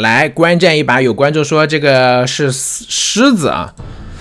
来观战一把。有观众说这个是狮子啊，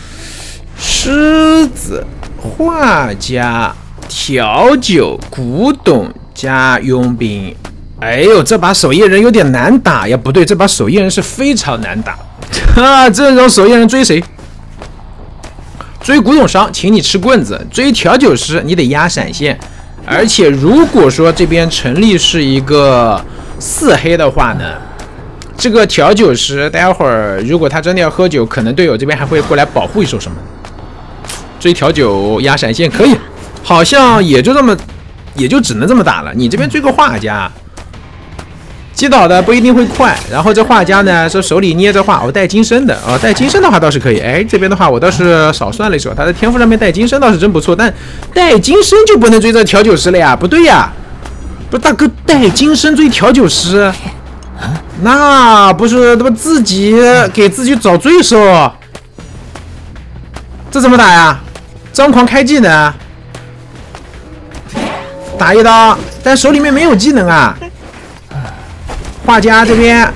狮子、画家、调酒、古董加佣兵。哎呦，这把守夜人有点难打呀！不对，这把守夜人是非常难打。这种守夜人追谁？追古董商，请你吃棍子；追调酒师，你得压闪现。而且如果说这边成立是一个4黑的话呢，这个调酒师待会儿如果他真的要喝酒，可能队友这边还会过来保护一手什么。追调酒压闪现可以，好像也就只能这么打了。你这边追个画家。击倒的不一定会快，然后这画家呢是手里捏着画，带金身的啊，带金身的话倒是可以。哎，这边的话我倒是少算了一手，他的天赋上面带金身倒是真不错，但带金身就不能追这调酒师了呀？不对呀，不是大哥带金身追调酒师，那不是他妈自己给自己找罪受？这怎么打呀？张狂开技能，打一刀，但手里面没有技能啊。画家这边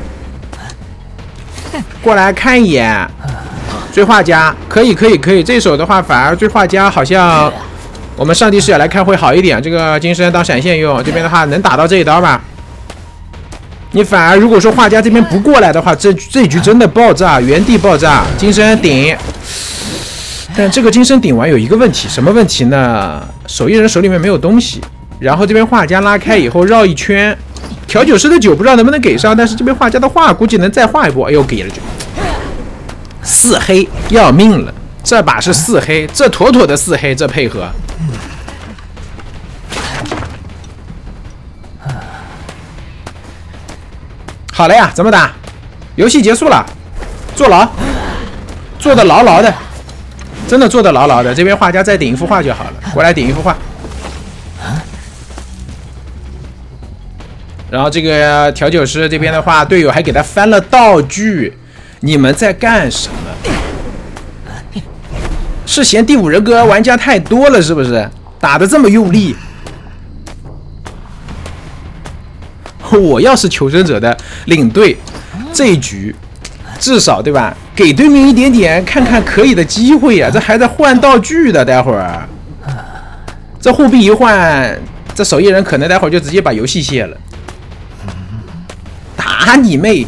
过来看一眼，追画家可以，这手的话反而追画家好像我们上帝视角来看会好一点。这个金身当闪现用，这边的话能打到这一刀吧？你反而如果说画家这边不过来的话，这局真的爆炸，原地爆炸。金身顶，但这个金身顶完有一个问题，什么问题呢？守夜人手里面没有东西，然后这边画家拉开以后绕一圈。调酒师的酒不知道能不能给上，但是这边画家的画估计能再画一波。哎呦，给了4黑，要命了！这把是4黑，这妥妥的4黑，这配合。好了呀，怎么打？游戏结束了，坐牢，坐得牢牢的，真的坐得牢牢的。这边画家再顶一幅画就好了，过来顶一幅画。然后这个调酒师这边的话，队友还给他翻了道具，你们在干什么？是嫌第5人格玩家太多了是不是？打得这么用力。我要是求生者的领队，这一局至少对吧，给对面一点点看看可以的机会啊！这还在换道具的，待会儿这护臂一换，这守夜人可能待会儿就直接把游戏卸了。打你妹！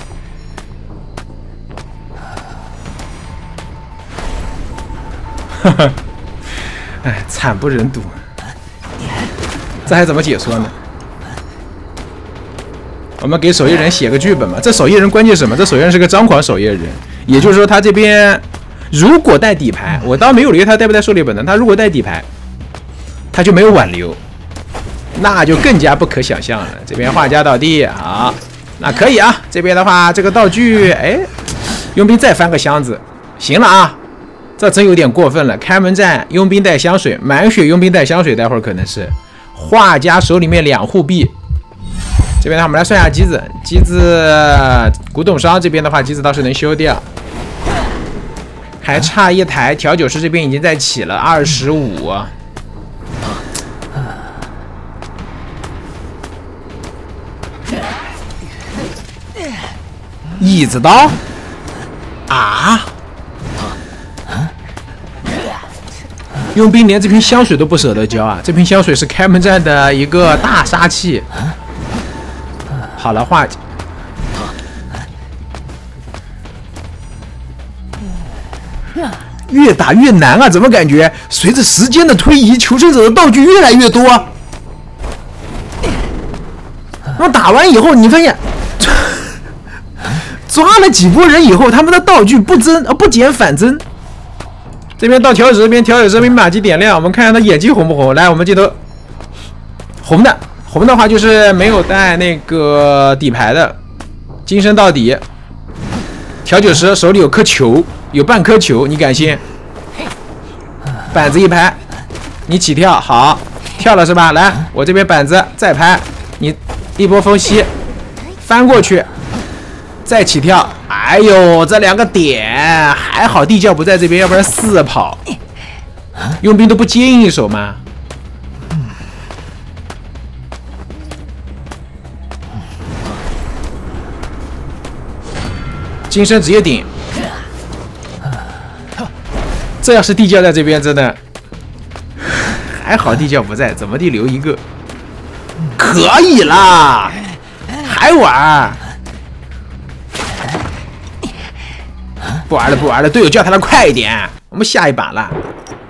哈哈，哎，惨不忍睹。这还怎么解说呢？我们给守夜人写个剧本嘛。这守夜人关键什么？这守夜人是个张狂守夜人，也就是说他这边如果带底牌，我倒没有留意他带不带狩猎本能。他如果带底牌，他就没有挽留，那就更加不可想象了。这边画家倒地，好。那可以啊，这边的话，这个道具，哎，佣兵再翻个箱子，行了啊，这真有点过分了。开门战，佣兵带香水，满血佣兵带香水，待会儿可能是画家手里面2护臂。这边的话，我们来算一下机子，机子古董商这边的话，机子倒是能修掉，还差一台。调酒师这边已经在起了25。椅子刀啊！佣兵连这瓶香水都不舍得交啊！这瓶香水是开门战的一个大杀器。好了，画越打越难啊！怎么感觉随着时间的推移，求生者的道具越来越多？那打完以后，你发现。抓了几波人以后，他们的道具不减反增。这边到调酒师这边，调酒师这边马机点亮，我们看看他眼睛红不红。来，我们镜头红的，红的话就是没有带那个底牌的，金身到底。调酒师手里有颗球，有半颗球，你敢信？板子一拍，你起跳，好，跳了是吧？来，我这边板子再拍，你一波风吸，翻过去。再起跳，哎呦，这2个点还好地窖不在这边，要不然4跑，佣兵都不接应一手吗？ 金身直接顶。这要是地窖在这边，真的还好地窖不在，怎么地留一个？可以啦，还玩？不玩了，不玩了，队友叫他快一点，我们下一把了。